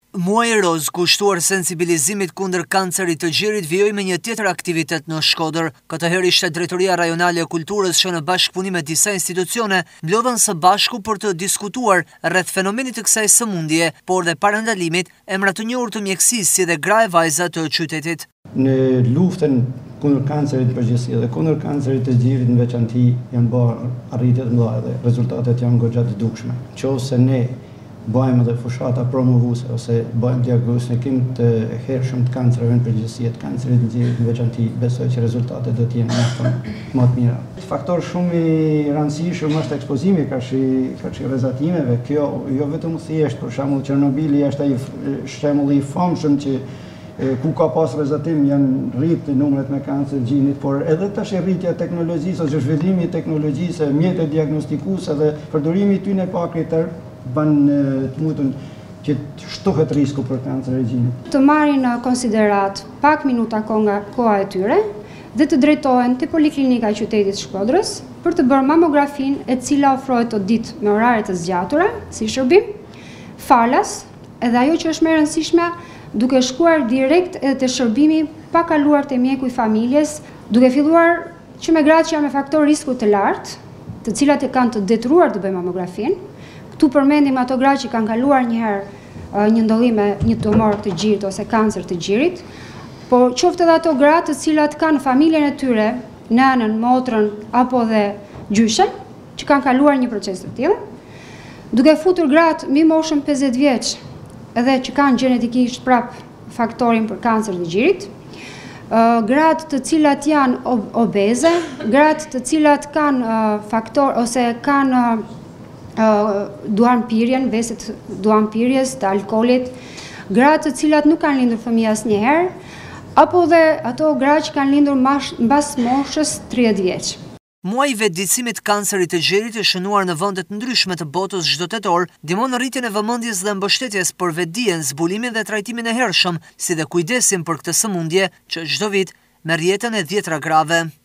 Muaji Roz, kushtuar sensibilizimit kundër kancerit të gjirit, vijoi me një tjetër aktivitet në Shkodër. Këtë herë ishte Drejtoria Rajonale e Kulturës që në bashkëpunim me disa institucione mblodhen së bashku për të diskutuar rreth fenomenit të kësaj sëmundje, por dhe parandalimit emra të njohur të mjekësisë si dhe gra e vajza të qytetit. Në luftën kundër kancerit përgjithësi dhe kundër kancerit të gjirit në veçanti janë bërë arritje të mëdha dhe rezultatet janë goxha të dukshme. Nëse ne bëjmë edhe fushata promovuese ose bëjmë diagnostikim të hershëm të kancereve në përgjithësi, të kancerit të gjirit në veçanti, besoj që rezultatet do të jenë më të mira. Faktor shumë i rëndësishëm është ekspozimi kaq rrezatimeve. Kjo jo vetëm thjesht, për shembull Çernobili është ai shembulli i famshëm që ku ka pas rrezatim janë rritë numrat me kancer gjinit, por edhe tash rritja e teknologjisë ose zhvillimi i teknologjisë, mjetet diagnostikuese dhe përdorimi i tyre pa kriter ban të mundun që të shtohet risku për kancer e gjinit. Të marrin në konsiderat pak minuta koha e tyre dhe të drejtohen te Poliklinika e qytetit Shkodrës për të bërë mamografinë, e cila ofrohet të ditë me orare të zgjatura si shërbim, falas, edhe ajo që është më e rëndësishme, duke shkuar direkt edhe te shërbimi pa kaluar te mjeku i familjes, duke filluar që me gratë që janë me faktor risku të lartë, të cilat e kanë të detyruar të bëjnë mamografinë. Këtu përmendim ato gra që kanë kaluar një herë një ndollim me një tumor të gjirit ose kancer të gjirit, por qoftë edhe ato gra të cilat kanë familjen e tyre, nënën, motrën apo dhe gjyshen, që kanë kaluar një proces të tillë, duke futur gratë mbi moshën 50 vjeç, edhe që kanë gjenetikisht prap faktorin për kancer të gjirit, gratë të cilat janë obeze, gratë të cilat kanë faktor ose kanë duanpirjen, veset duanpirjes, të alkoolit, gratë të cilat nuk kanë lindur fëmijë asnjëherë, apo dhe ato gra që kanë lindur mbas moshës 30 vjeç. Muaji i vetëdijtësimit kancerit të gjirit i shënuar në vendet ndryshme të botës çdo tetor, ndihmon në rritjen e vëmendjes dhe mbështetjes për vetdijen, zbulimin dhe trajtimin e hershëm, si dhe kujdesin për këtë sëmundje që çdo vit merr jetën e dhjetra grave.